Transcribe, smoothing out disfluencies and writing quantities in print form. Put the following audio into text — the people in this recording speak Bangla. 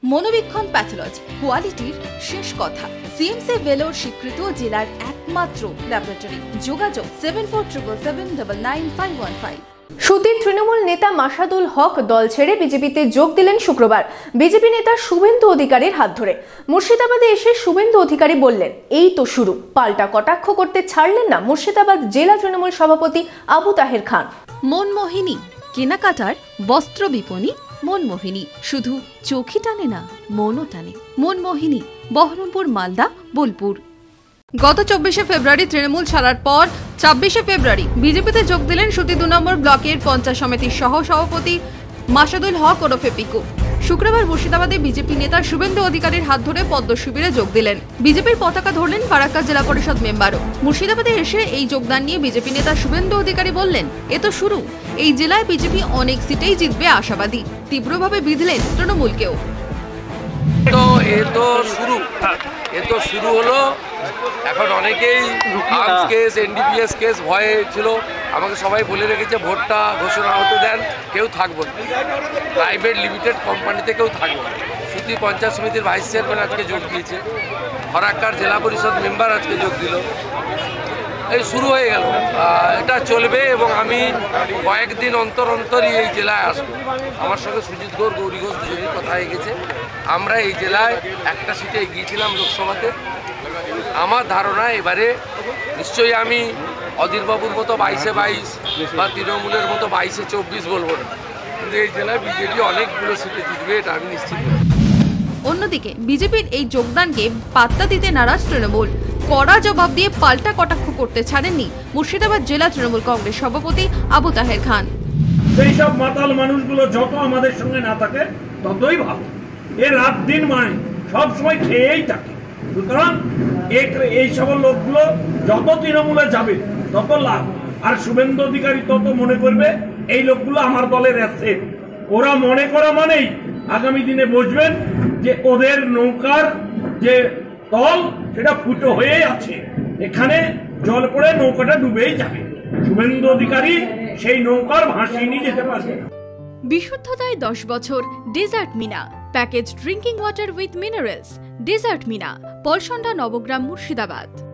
মনোবীক্ষণ প্যাথোলজি কোয়ালিটির শেষ কথা। সিএমসি ভেলোর স্বীকৃত জেলার একমাত্র ল্যাবরেটরি। যোগাযোগ 7477799515। সুদীর তৃণমূল নেতা মাসাদুল হক দল ছেড়ে বিজেপিতে যোগ দিলেন শুক্রবার। বিজেপি নেতা শুভেন্দু অধিকারীর হাত ধরে মুর্শিদাবাদে এসে শুভেন্দু অধিকারী বললেন, এই তো শুরু। পাল্টা কটাক্ষ করতে ছাড়লেন না মুর্শিদাবাদ জেলা তৃণমূল সভাপতি আবু তাহের খান। মনমোহিনী কেনাকাটার বস্ত্র বিপণী মনমোহিনী শুধু চোখই টানে না, মনও টানে। মনমোহিনী, বহরমপুর, মালদা, বোলপুর। গত 24শে ফেব্রুয়ারি তৃণমূল ছাড়ার পর 26শে ফেব্রুয়ারি বিজেপিতে যোগ দিলেন সুতি 2 নম্বর ব্লকের পঞ্চায়েত সমিতির সহ সভাপতি মাসাদুল হক ওরফে পিকু। শুক্রবার মুর্শিদাবাদে বিজেপি নেতা শুভেন্দু অধিকারীর হাত ধরে পদ্ম শিবিরে যোগ দিলেন। বিজেপির পতাকা ধরলেন ফারাক্কা জেলা পরিষদ মেম্বারও। মুর্শিদাবাদে এসে এই যোগদান নিয়ে বিজেপি নেতা শুভেন্দু অধিকারী বললেন, এ তো শুরু। এই জেলায় বিজেপি অনেক সিটেই জিতবে আশাবাদী। তীব্রভাবে বিঁধলেন তৃণমূলকেও। এ তো শুরু হলো। এখন অনেকেই আর্মস কেস, এনডিপিএস কেস ভয়ে ছিল। আমাকে সবাই বলে রেখেছে ভোটটা ঘোষণা হতে দেন, কেউ থাকবো না। প্রাইভেট লিমিটেড কোম্পানিতে কেউ থাকবো না। সুতি পঞ্চায়েত সমিতির ভাইস চেয়ারম্যান আজকে যোগ দিয়েছে, ফারাক্কার জেলা পরিষদ মেম্বার আজকে যোগ দিল। এই শুরু হয়ে গেল, এটা চলবে এবং আমি কয়েকদিন অন্তরই এই জেলায় আসবো। আমার সঙ্গে সুজিত ঘোষ, গৌরী ঘোষ দুজনেই কথা হয়ে গেছে। আমরা এই জেলায় একটা সিটে এগিয়েছিলাম লোকসভাতে। আমার ধারণা এবারে নিশ্চয়ই আমি অধীরবাবুর মতো 22-এ 22 বা তৃণমূলের মতো 22-এ 24 বলবো না, কিন্তু এই জেলায় বিজেপি অনেকগুলো সিটে জিতবে, এটা আমি নিশ্চিত। অন্যদিকে বিজেপির এই যোগদানকে পাত্তা দিতে নারাজ তৃণমূল। কড়া জবাব দিয়ে পাল্টা কটাক্ষ করতে ছাড়েননি মুর্শিদাবাদ জেলা তৃণমূল কংগ্রেস সভাপতি আবু তাহের খান। এইসব মাতাল মানুষগুলো যত আমাদের সঙ্গে না থাকে ততই ভালো। এ রাত দিন মানে সবসময় খেয়েই থাকে। সুতরাং এই সব লোকগুলো যত তৃণমূলে যাবে তত লাভ। আর শুভেন্দু অধিকারী তত মনে করবে এই লোকগুলো আমার দলের আছে। ওরা মনে করা মানেই আগামী দিনে বুঝবেন যে ওদের নৌকার যে তল সেটা ফুটো হয়ে আছে, এখানে জল পড়ে নৌকাটা ডুবেই যাবে। শুভেন্দু অধিকারী সেই নৌকার ভাসিয়ে নিয়ে যেতে পারবে না। বিশুদ্ধতায় 10 বছর desert Meena package drinking water with minerals. Desert Meena, Palsanda, Nabagram, Murshidabad.